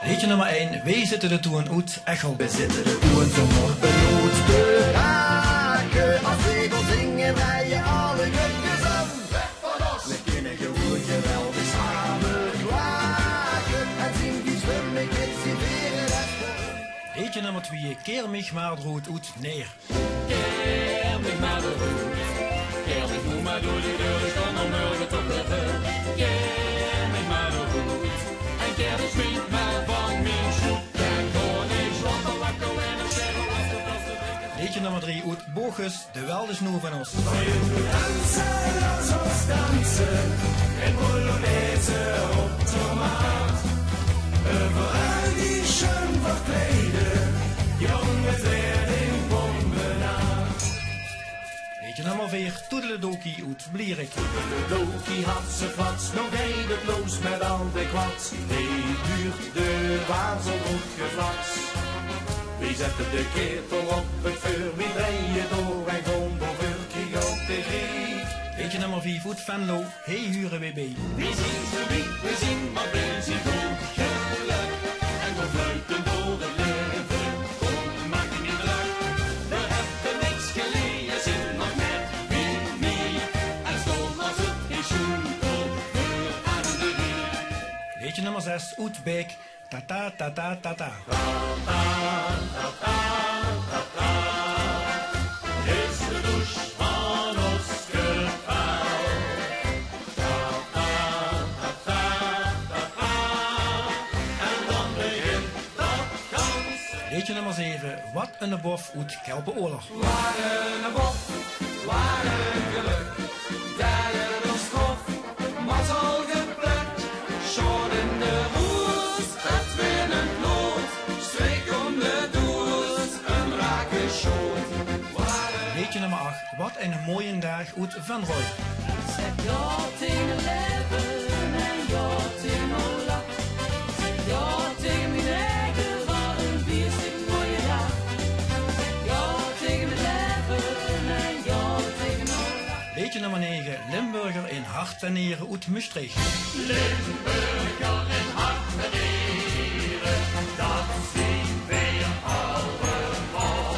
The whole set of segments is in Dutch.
Liedje nummer 1, wij zitten de toeren uit Echel. We zitten de toeren zonder benood te raken. Als zegel zingen wij je alle jukjes aan. We kunnen gewoon geweldig samen klagen. En zien die zwemmen met z'n veren. Liedje nummer 2, keer mich maar rood uit neer. Keer mich maar de rood. Keer mich nu maar door die deur, stond om morgen tot de deur. Keer mich maar de rood. En keer de sweet maar van mij zoet. Kijk gewoon eens, want de wakko en de sterren was de beste drinken. Liedje nummer 3, uit Bogus, de welde snoer van ons. Dansen, laat ons dansen. En Polonaise op de maat. Overal die schön verkleden. Jongens werden in bombenaat. Liedje nummer 4, Toedeledokie uit Blierik. Toedeledokie had ze flats, nog eindeloos met al de kwats. Nee, duurt de wazel opgevlats. Wie zette de ketel op het vuur, wie draaien door en gewoon boven krieg op de griet. Liedje nummer 5, uit Venlo, hey huren WB. Wie zien ze wie, we zien maar bezig goed geluk. En we fluiten door het leven, kom maak je niet druk. We hebben niks geleden, zin nog met wie mee. En stom als het is schoenkel, voor aan de rie. Liedje nummer 6, uit Beek, tata tata tata. Is de douche van Oscar Paul. En dan begint dat gans. Liedje nummer 7, wat een bof uit Kelpenoorlog. Waren een bof, waren geluk. Derde ons grof, mazzel geplukt. Schot in de roes, het winnend lood. Streek om de doos, een rake schoot. Liedje nummer 8, wat een mooie dag uit Van Rooij. Zeg ja tegen leven en ja tegen Ola. Zeg ja tegen mijn eigen, wat een bierstuk mooie dag. Zeg ja tegen mijn leven en ja tegen Ola. Liedje nummer 9, Limburger in hart en nieren uit Maastricht. Limburger in hart en nieren, dat zien wij allemaal.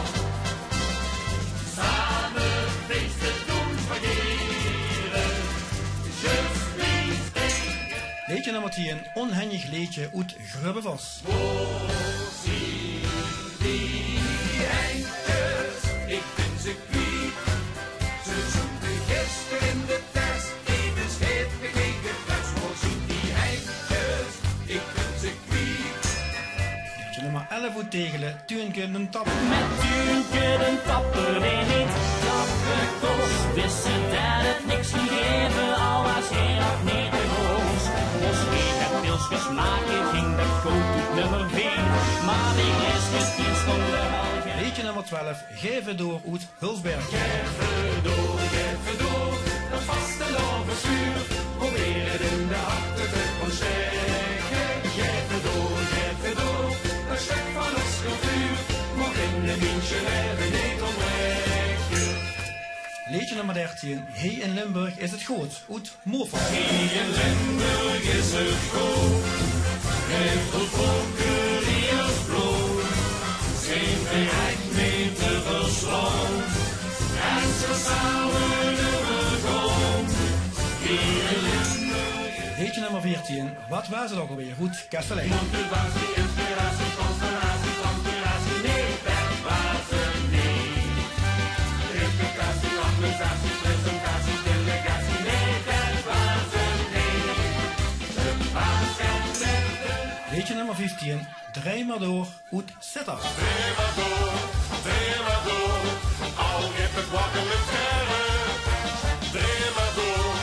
Samen feesten doen vergeren, just niet tegen. Liedje nummer 10, onhandig liedje uit Grubbevos. Zie die eindjes, ik vind ze kwiet. Ze zoeken gisteren in de test, even scheef gekeken. Voor zien die eindjes, ik vind ze kwiet. Liedje nummer 11 uit Tegelen, Tuinken een tap. Met Tuinken tappen en niet dat gekost. Wisten dat het niks ging geven, al was heel of niet de roos. Ons geen het pilsjes maken ging de koop uit nummer 4. Maar die lesjes die stonden al Liedje nummer 12, Geven door uit Hulsberg. Geven door, dat vaste lovenvuur. Proberen in de harten te ontsteken. Geven door, een stuk van ons cultuur. Mag in de mintje leven niet ontbreken. Liedje nummer 13, Hey in Limburg is het goed uit Moorval. Hier in Limburg is het goed. Heeft goed volker hier bloed. Geen verrijk meer te verslaan. En ze samen overkomt. Hier in Limburg. Liedje nummer 14, wat was het ook alweer? Goed, Kastelein. Motivatie, inspiratie, constellatie, transpiratie. Nee, dat was het niet. Reputatie, organisatie, presentatie, delegatie. Nee, dat was het niet. Het was het niet. Liedje nummer 15, Draai maar door uit Sittard. Draai maar door, al heeft het wakker met scherren. Draai maar door,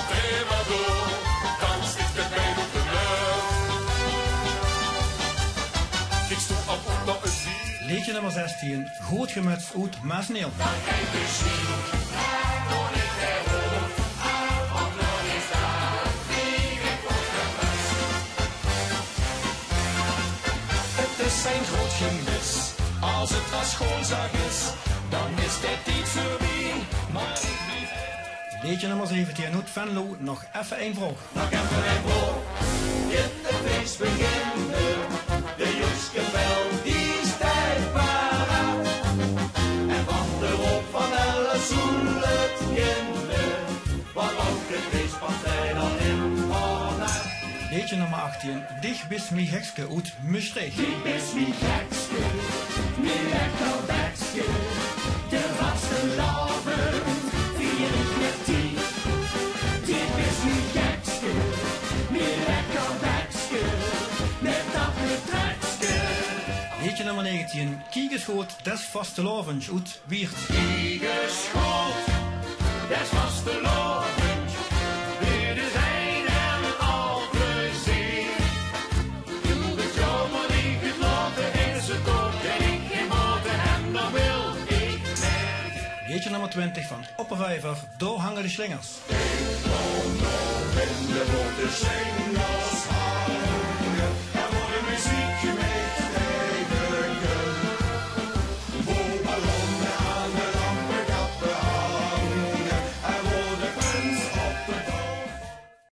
dan schiet het bij op de lucht. Ik stond op naar het ziel. Liedje nummer 16, Goed gemetst uit Maasneel. Kijk de ziel, daar kon ik erop. Op nog eens daar, ik word gemist. Het is zijn groot gemis, als het als schoolzaak is, dan is dit iets voor wie, maar ik blijf. Liedje nummer 17, uit Venlo, nog even één vraag. Nog even een brood, in de feest beginnen, 18, dich bist mi hekske uit Maastricht. Die bist mi gekske, mi lekker bekske. De vastelavond vier ik met die. Die bist mi gekske, mi lekker bekske. Met dat betrekske. Liedje nummer 19, Kiegeschoot des vastelavonds uit Wiert. Kiegeschoot des vastelavonds. Dit is een en al plezier. Je moet het jammer niet gelaten, is het ook. En ik geen maten en dan wil ik mee. Liedje nummer 20 van Oppervijver, Door hangen de slingers. Ik kom nog in de botte slingers.